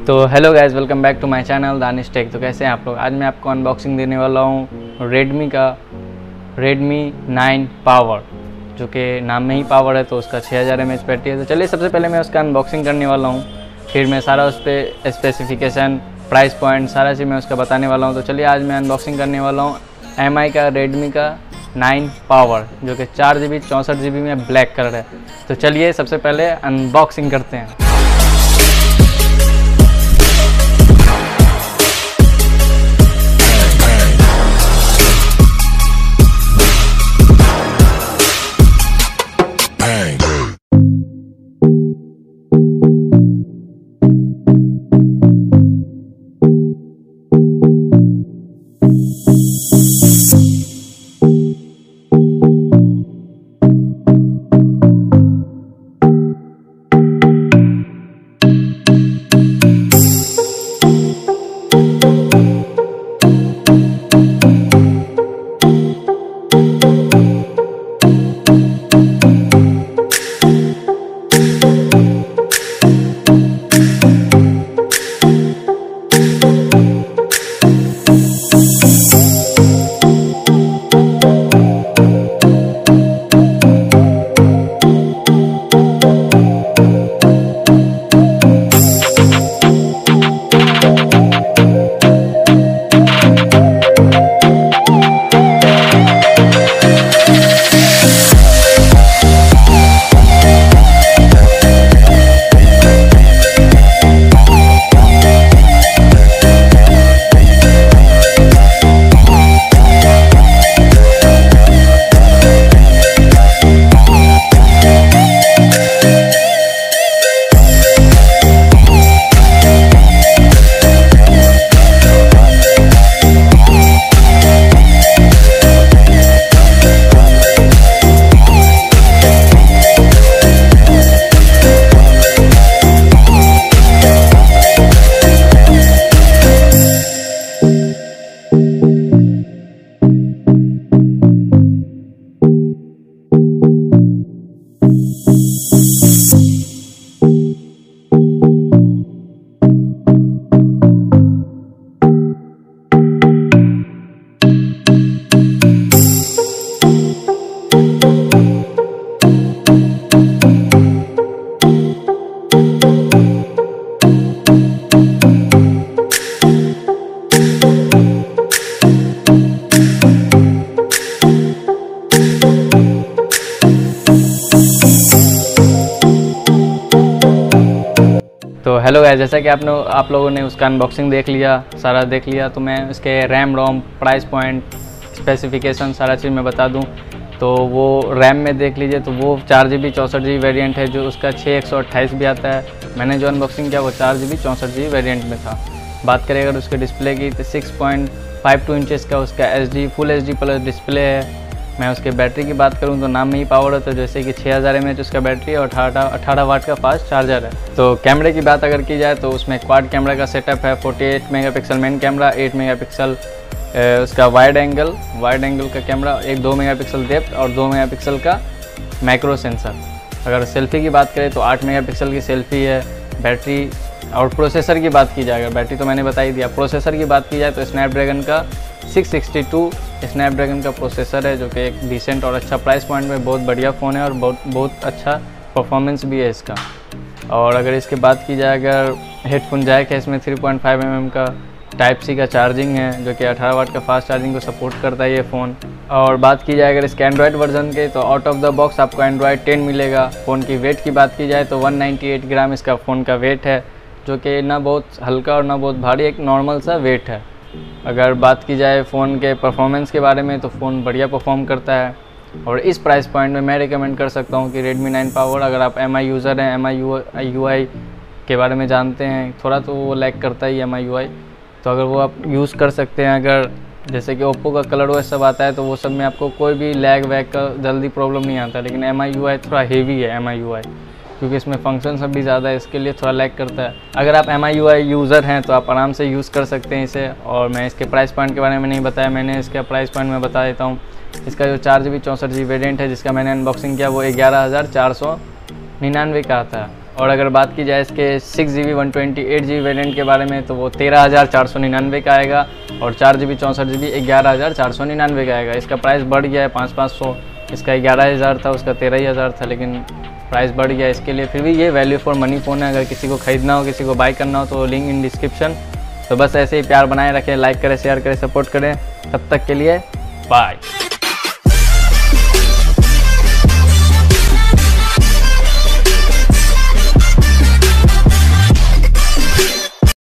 तो hello guys, welcome back to my channel Danish tech. तो कैसे हैं आप लोग। आज मैं आपको अनबॉक्सिंग देने वाला हूँ रेडमी का Redmi 9 पावर, जो कि नाम में ही पावर है तो उसका 6000 mAh बैटरी है। तो चलिए सबसे पहले मैं उसका अनबॉक्सिंग करने वाला हूँ, फिर मैं सारा उस पर स्पेसिफिकेशन, प्राइस पॉइंट, सारा चीज़ मैं उसका बताने वाला हूँ। तो चलिए आज मैं अनबॉक्सिंग करने वाला हूँ MI का Redmi का 9 पावर, जो कि 4GB 64GB में ब्लैक कलर है। तो चलिए सबसे पहले अनबॉक्सिंग करते हैं। तो हेलो गाइस, जैसा कि आप लोगों ने उसका अनबॉक्सिंग देख लिया, सारा देख लिया, तो मैं इसके RAM ROM, price point, specification, सारा चीज़ मैं बता दूं। तो वो रैम में देख लीजिए, तो वो 4GB 64GB वेरिएंट है, जो उसका 6128 भी आता है। मैंने जो अनबॉक्सिंग किया वो 4GB 64GB वेरिएंट में था। बात करें अगर उसके डिस्प्ले की, तो 6.52 इंचेस का उसका फुल HD प्लस डिस्प्ले है। मैं उसके बैटरी की बात करूं तो नाम में ही पावर है, तो जैसे कि 6000 mAh उसका बैटरी है और 18 वाट का फास्ट चार्जर है। तो कैमरे की बात अगर की जाए तो उसमें क्वाड कैमरा का सेटअप है। 48 मेगापिक्सल मेन कैमरा, 8 मेगापिक्सल उसका वाइड एंगल का कैमरा, 2 मेगापिक्सल डेप्थ और 2 मेगापिक्सल का मैक्रो सेंसर। अगर सेल्फी की बात करें तो 8 मेगापिक्सल की सेल्फी है। बैटरी और प्रोसेसर की बात की जाए, अगर बैटरी तो मैंने बता ही दिया। प्रोसेसर की बात की जाए तो स्नैपड्रैगन का 662 स्नैपड्रैगन का प्रोसेसर है, जो कि एक डिसेंट और अच्छा प्राइस पॉइंट में बहुत बढ़िया फ़ोन है और बहुत अच्छा परफॉर्मेंस भी है इसका। और अगर इसके बात की जाए, अगर हेडफोन जैक है इसमें 3.5 mm का टाइप सी का चार्जिंग है, जो कि 18 वाट का फास्ट चार्जिंग को सपोर्ट करता है ये फ़ोन। और बात की जाए अगर इसके एंड्रॉयड वर्जन के, तो आउट ऑफ द बॉक्स आपको एंड्रॉयड 10 मिलेगा। फ़ोन की वेट की बात की जाए तो 198 ग्राम इसका फ़ोन का वेट है, जो कि ना बहुत हल्का और ना बहुत भारी, एक नॉर्मल सा वेट है। अगर बात की जाए फ़ोन के परफॉर्मेंस के बारे में, तो फ़ोन बढ़िया परफॉर्म करता है। और इस प्राइस पॉइंट में मैं रिकमेंड कर सकता हूँ कि Redmi 9 पावर, अगर आप MI यूज़र हैं, MI UI के बारे में जानते हैं, थोड़ा तो वो लैग करता ही MI UI, तो अगर वो आप यूज़ कर सकते हैं। अगर जैसे कि ओप्पो का कलर OS सब आता है, तो वो सब में आपको कोई भी लैग वैग का जल्दी प्रॉब्लम नहीं आता। लेकिन MI UI थोड़ा हेवी है, MI UI क्योंकि इसमें फंक्शन सब भी ज़्यादा है, इसके लिए थोड़ा लैग करता है। अगर आप MI UI यूज़र हैं तो आप आराम से यूज़ कर सकते हैं इसे। और मैं इसके प्राइस पॉइंट के बारे में नहीं बताया, मैंने इसका प्राइस पॉइंट में बता देता हूँ। इसका जो 4GB 64GB वेरिएंट है जिसका मैंने अनबॉक्सिंग किया वो 11,499 का आता है। और अगर बात की जाए इसके 6GB 128GB वेरिएंट के बारे में तो वो 13,499 का आएगा, और 4GB 64GB 11,499 का आएगा। इसका प्राइस बढ़ गया है 500। इसका 11,000 था, उसका 13,000 था, लेकिन प्राइस बढ़ गया इसके लिए। फिर भी ये वैल्यू फॉर मनी फ़ोन है। अगर किसी को ख़रीदना हो, किसी को बाय करना हो तो लिंक इन डिस्क्रिप्शन। तो बस ऐसे ही प्यार बनाए रखें, लाइक करें, शेयर करें, सपोर्ट करें। तब तक के लिए बाय।